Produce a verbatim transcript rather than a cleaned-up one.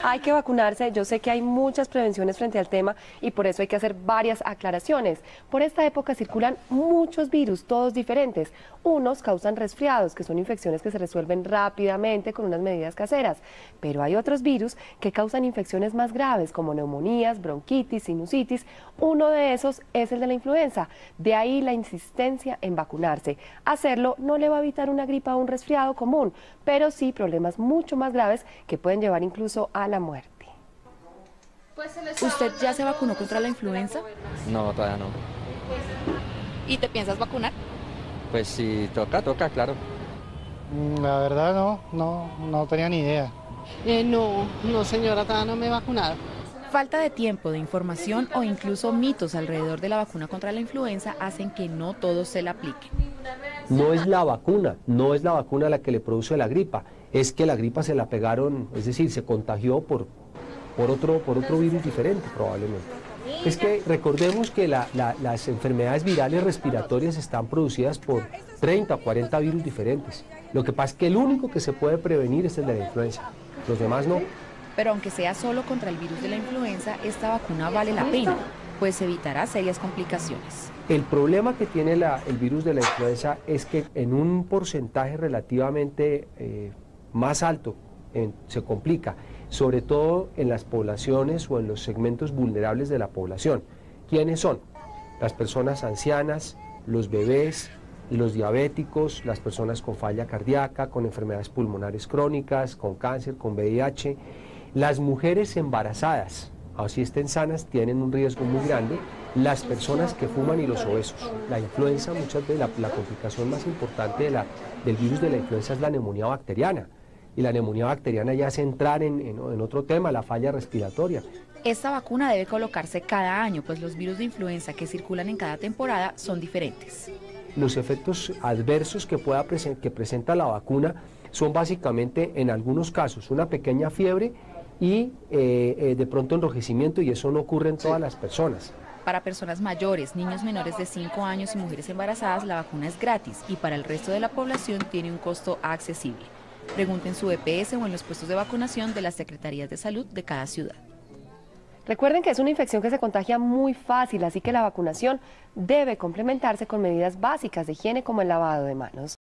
hay que vacunarse. Yo sé que hay muchas prevenciones frente al tema y por eso hay que hacer varias aclaraciones. Por esta época circulan muchos virus, todos diferentes. Unos causan resfriados, que son infecciones que se resuelven rápidamente con unas medidas caseras. Pero hay otros virus que causan infecciones más graves, como neumonías, bronquitis, sinusitis. Uno de esos es el de la influenza. De ahí la insistencia en vacunarse. Hacerlo no le va a evitar una gripa o un resfriado común, pero sí problemas mucho más graves que pueden llevar incluso a la muerte. ¿Usted ya se vacunó contra la influenza? No, todavía no. ¿Y te piensas vacunar? Pues si toca, toca, claro. La verdad no, no, no tenía ni idea. Eh, no, no señora, todavía no me he vacunado. Falta de tiempo, de información o incluso mitos alrededor de la vacuna contra la influenza hacen que no todos se la apliquen. No es la vacuna, no es la vacuna la que le produce la gripa, es que la gripa se la pegaron, es decir, se contagió por, por, otro, por otro virus diferente probablemente. Es que recordemos que la, la, las enfermedades virales respiratorias están producidas por treinta o cuarenta virus diferentes. Lo que pasa es que el único que se puede prevenir es el de la influenza, los demás no. Pero aunque sea solo contra el virus de la influenza, esta vacuna vale la pena, pues evitará serias complicaciones. El problema que tiene la, el virus de la influenza es que en un porcentaje relativamente eh, más alto en, se complica, sobre todo en las poblaciones o en los segmentos vulnerables de la población. ¿Quiénes son? Las personas ancianas, los bebés, los diabéticos, las personas con falla cardíaca, con enfermedades pulmonares crónicas, con cáncer, con V I H. Las mujeres embarazadas, así estén sanas, tienen un riesgo muy grande. Las personas que fuman y los obesos. La influenza, muchas veces, la, la complicación más importante de la, del virus de la influenza es la neumonía bacteriana. Y la neumonía bacteriana ya hace entrar en, en, en otro tema, la falla respiratoria. Esta vacuna debe colocarse cada año, pues los virus de influenza que circulan en cada temporada son diferentes. Los efectos adversos que, pueda presen- que presenta la vacuna son básicamente, en algunos casos, una pequeña fiebre y eh, eh, de pronto enrojecimiento, y eso no ocurre en todas las personas. Para personas mayores, niños menores de cinco años y mujeres embarazadas, la vacuna es gratis y para el resto de la población tiene un costo accesible. Pregunten su E P S o en los puestos de vacunación de las Secretarías de Salud de cada ciudad. Recuerden que es una infección que se contagia muy fácil, así que la vacunación debe complementarse con medidas básicas de higiene como el lavado de manos.